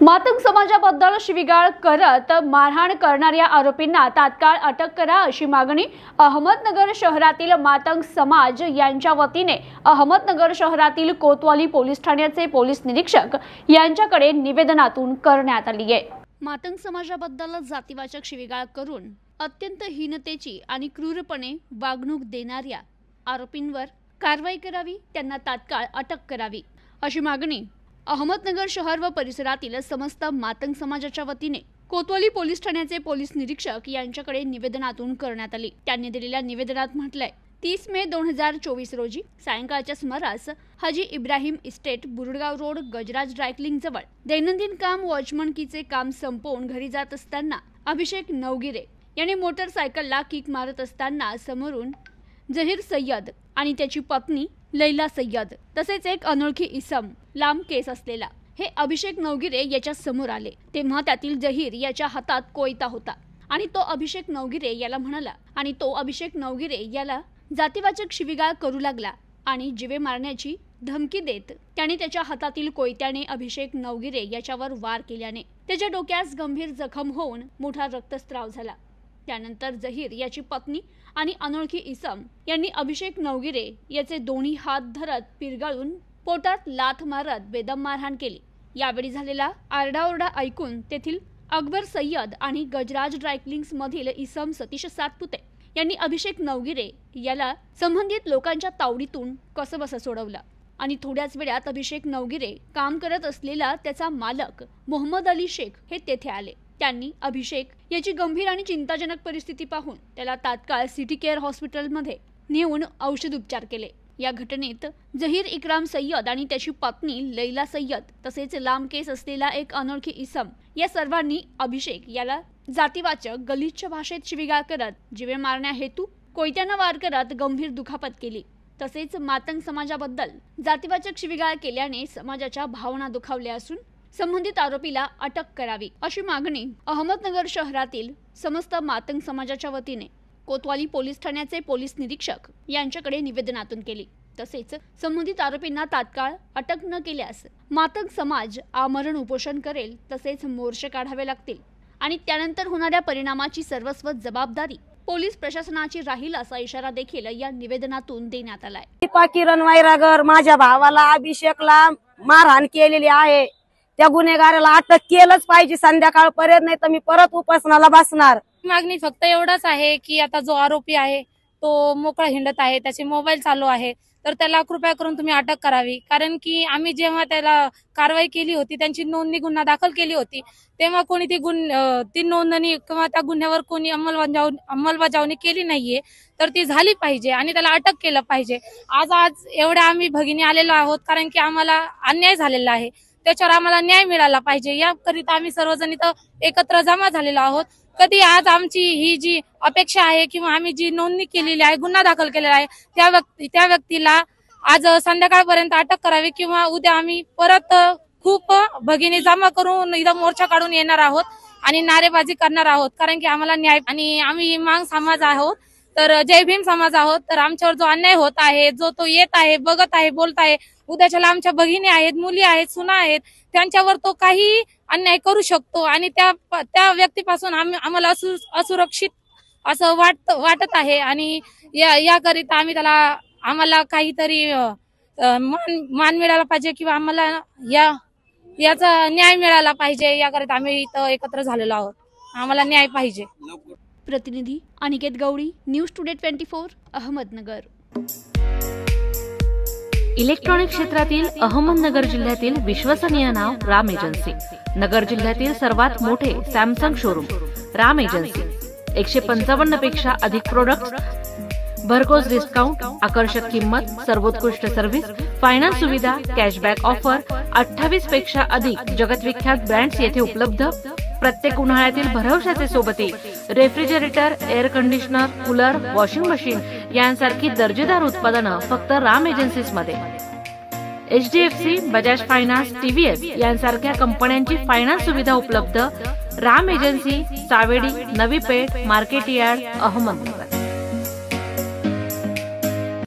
मातंग समाजाबद्दल शिवीगाळ करत मारहाण करणाऱ्या आरोपींना तात्काळ अटक करा अशी मागणी अहमदनगर शहरातील मातंग समाज यांच्या वतीने अहमदनगर शहरातील कोतवाली पोलीस ठाण्याचे पोलीस निरीक्षक यांच्याकडे निवेदनातून करण्यात आली आहे। मातंग समाजाबद्दल जातीवाचक शिवीगाळ करून अत्यंत हीनतेची आणि क्रूरपणे वागणूक देणाऱ्या आरोपींवर कारवाई करावी, त्यांना तात्काळ अटक करावी अशी मागणी अहमदनगर शहर व परिसरातील समस्त मातंग समाजाच्या वतीने कोतवाली पोलीस ठाण्याचे पोलीस निरीक्षक यांच्याकडे निवेदनातून करण्यात आली। त्यांनी दिलेल्या निवेदनात म्हटलंय, 30 मे 2024 रोजी सायंकाळच्या सुमारास Haji Ibrahim estate Burudgaon road Gajraj dry cleaning जवळ दैनंदिन काम वॉचमनकीचे काम संपवून घरी जात असताना अभिषेक नवगिरे यांनी मोटरसायकलला किक मारत असताना समोरून जहीर सय्यद आणि त्याची पत्नी लैला सय्यद तसेच एक अनोळखी इसम लांब केस असलेला हे अभिषेक नवगिरे याच्या समोर आले। तेव्हा त्यातील जहीर याच्या हातात कोयता होता आणि तो अभिषेक नवगिरे याला जातीवाचक शिवीगाळ करू लागला आणि जीवे मारण्याची धमकी देत त्याने त्याच्या हातातील कोयत्याने अभिषेक नवगिरे याच्यावर वार केल्याने त्याच्या डोक्यास गंभीर जखम होऊन मोठा रक्तस्राव झाला। त्यानंतर जहीर याची पत्नी आणि अनोळखी इसम यांनी अभिषेक नवगिरे याचे दोन्ही हात धरत पिरगाळून पोटात लाथ मारत बेदम मारहाण केली। यावेळी झालेला आरडाओरडा ऐकून तेथील अकबर सय्यद आणि गजराज ड्रायक्लिंग्स मधील इसम सतीश सातपुते यांनी अभिषेक नवगिरे याला संबंधित लोकांच्या तावडीतून कसबस सोडवलं आणि थोड्याच वेळात अभिषेक नवगिरे काम करत असलेला त्याचा मालक मोहम्मद अली शेख हे तेथे आले। त्यांनी अभिषेक याची गंभीर आणि चिंताजनक परिस्थिती पाहून त्याला तात्काळ सिटी केअर हॉस्पिटलमध्ये नेऊन औषध उपचार केले। या घटनेत जहीर इक्राम सय्यद आणि त्याची पत्नी लैला सय्यद तसेच लांब केस असलेला एक अनोळखी इसम या सर्वांनी अभिषेक याला जातीवाचक गलिच्छ भाषेत शिवीगाळ करत जीवे मारण्या हेतू कोयत्याने वार करत गंभीर दुखापत केली। तसेच मातंग समाजाबद्दल जातीवाचक शिवीगाळ केल्याने समाजाच्या भावना दुखावल्या असून संबंधित आरोपीला अटक करावी अशी मागणी अहमदनगर शहरातील समस्त मातंग समाजाच्या वतीने कोतवाली पोलीस ठाण्याचे पोलीस निरीक्षक यांच्याकडे निवेदनातून केली। तसेच संबंधित आरोपींना तात्काळ अटक न केल्यास मातंग समाज आमरण उपोषण करेल, तसेच मोर्चे काढावे लागतील आणि त्यानंतर होणाऱ्या परिणामाची सर्वस्व जबाबदारी पोलीस प्रशासनाची राहील असा इशारा देखील या निवेदनातून देण्यात आलाय। किरण वैरागर माझ्या भावाला अभिषेकला मारहाण केलेली आहे, त्या गुन्हेगाराला अटक केलंच पाहिजे संध्याकाळपर्यंत, नाही तर मी परत उपोषणाला बसणार। मागणी फक्त एवढंच आहे की आता जो आरोपी आहे तो मोकळा हिंडत आहे, त्याचे मोबाईल चालू आहे, तर त्याला कृपया करून तुम्ही अटक करावी। कारण की आम्ही जेव्हा त्याला कारवाई केली होती, त्यांची नोंदणी गुन्हा दाखल केली होती, तेव्हा कोणी ती नोंदणी किंवा त्या गुन्ह्यावर कोणी अंमलबजावणी केली नाहीये, तर ती झाली पाहिजे आणि त्याला अटक केलं पाहिजे। आज एवढ्या आम्ही भगिनी आलेलो आहोत कारण की आम्हाला अन्याय झालेला आहे, त्याच्यावर आम्हाला न्याय मिळाला पाहिजे, याकरिता आम्ही सर्वजण इथं एकत्र जमा झालेलो आहोत। कधी आज आमची ही जी अपेक्षा आहे किंवा आम्ही जी नोंदणी केलेली आहे, गुन्हा दाखल केलेला आहे, त्या व्यक्तीला आज संध्याकाळपर्यंत अटक करावी किंवा उद्या आम्ही परत खूप भगिनी जमा करून इथं मोर्चा काढून येणार आहोत आणि नारेबाजी करणार आहोत। कारण की आम्हाला न्याय, आणि आम्ही मांग समाज आहोत, तर जय भीम समाज आहोत, तर आमच्यावर जो अन्याय होत आहे, जो तो येत आहे, बघत आहे, बोलत आहे, उद्याच्याला आमच्या भगिनी आहेत, मुली आहेत, सुना आहेत, त्यांच्यावर तो काही अन्याय करू शकतो आणि त्या व्यक्तीपासून आम्हाला असुरक्षित असं वाटत आहे आणि याकरिता आम्हाला काहीतरी मान मिळाला पाहिजे किंवा आम्हाला याचा न्याय मिळाला पाहिजे, याकरिता आम्ही इथं एकत्र झालेलो आहोत। आम्हाला न्याय पाहिजे। प्रतिनिधी Aniket Gaudi, news today 24 Ahmednagar. Electronic क्षेत्रातील अहमदनगर जिल्ह्यातील विश्वसनीय नाव राम एजन्सी। नगर जिल्ह्यातील सर्वात मोठे सॅमसंग शोरूम राम एजन्सी। 155 पेक्षा अधिक प्रोडक्ट्स, भरघोस डिस्काउंट, आकर्षक किंमत, सर्वोत्कृष्ट सर्व्हिस, फायनान्स सुविधा, कॅशबॅक ऑफर, 28 पेक्षा अधिक जगतविख्यात ब्रँड्स येथे उपलब्ध। प्रत्येक उन्हाळ्यातील भरवशाचे सोबती refrigerator, air conditioner, cooler, washing machine यांसारखी दर्जेदार उत्पादनं फक्त राम एजन्सीज मध्ये। HDFC, बजाज फायनान्स, TVS यांसारख्या कंपन्यांची फायनान्स सुविधा उपलब्ध। Ram agency, Savedi, Navi Peth, market yard, Ahmednagar.